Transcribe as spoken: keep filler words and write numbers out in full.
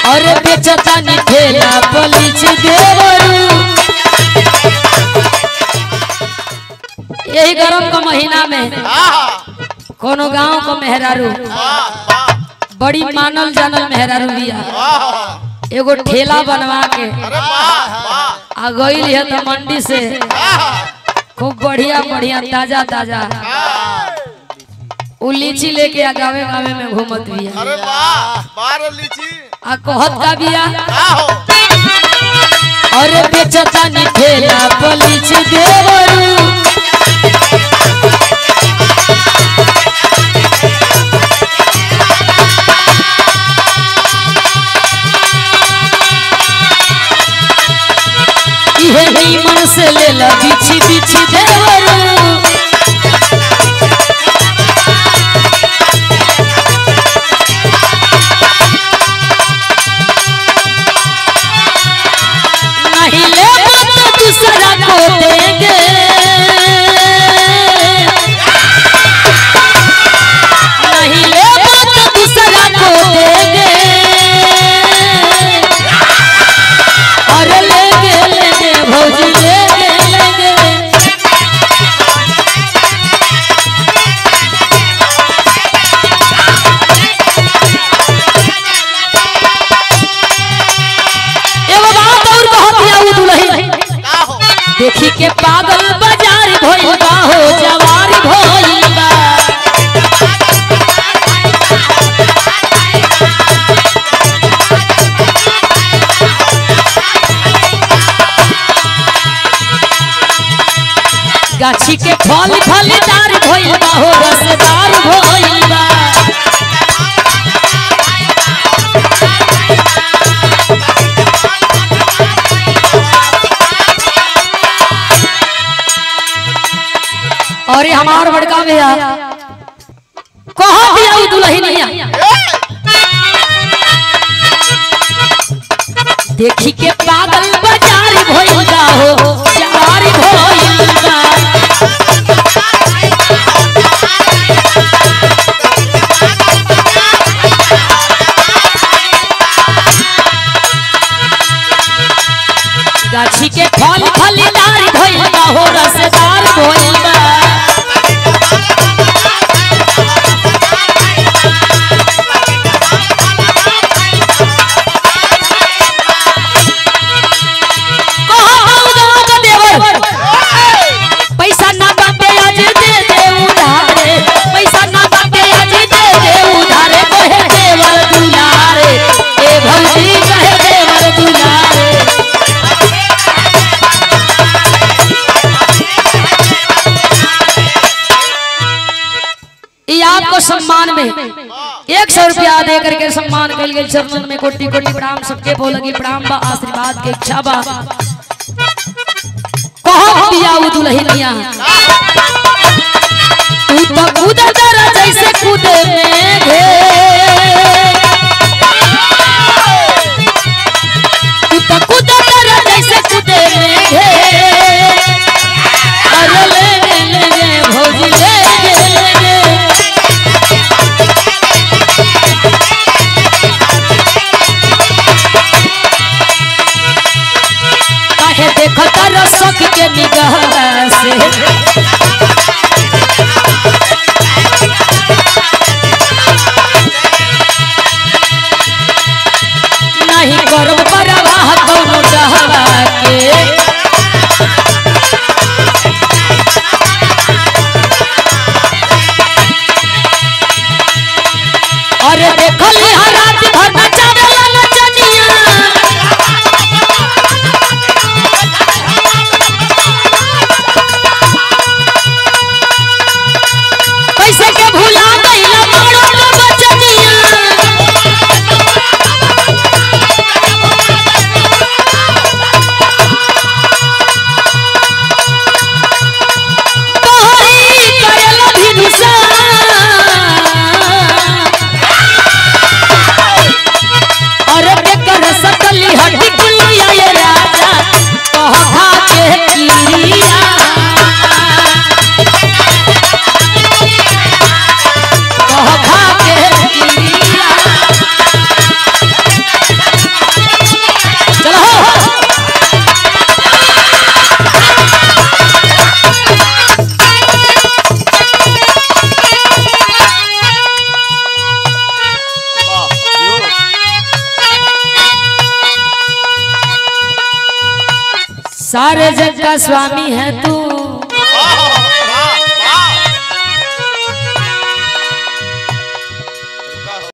और बेचता नी ठेला पलीच देवरू। यही गरम का महीना में कोनो गांव को मेहरारू बड़ी मानल जानल मेहरारू बिया एगो ठेला बनवा के आ गईल है तो मंडी से खूब बढ़िया बढ़िया ताजा ताजा उ लीची लेके आ गावे गावे में घूमत बिया। अरे वाह बार लीची आ कहत का बिया और बेचता नी ठेला पलीच देवरू। ये नहीं मन से ले ला बिछी बिछी देवरू। नहीं ले तो दूसरा को देंगे, नहीं ले तो दूसरा को देंगे और लेंगे लेंगे भौजी लेंगे लेंगे। देखी के पागल बाजार भइल बा हो जवार भइल बा। गाछी के फल फलदार भइल बा हो रसदार भइल बा। और हमार बड़का भैया कहाँ भैया वो दुल्हनिया देखी के पागल बाजार भइल बा हो जवार भइल बा। गाछी के फल फलदार भइल बा हो रसदार भइल बा। पैसा ना बाटे आज दे दे उधारे, पैसा ना बाटे आज दे दे उधारे कहे देवर दुलारे ए भौजी कहे देवर दुलारे। ये आपको सम्मान में एक सौ रुपया दे करके सम्मान कल गई। चरणन में कोटि कोटि प्रणाम सबके बोलगी प्रणाम बा आशीर्वाद के इच्छा बा। कहो पिया वो दुल्हनिया तू तो कूदे दरा जैसे कूदे मेघे, तू तो कूदे दरा जैसे कूदे मेघे अरे लेंगे लेंगे भौजी लेंगे लेंगे। काहे देखो तारा सख के निगाह से नहीं करब परवाह कौनो डहवा के। अरे देखली हर रात भर नचावेला नचनिया कैसे के भुला गईला मारो न बचनिया। सारे जग का स्वामी है तू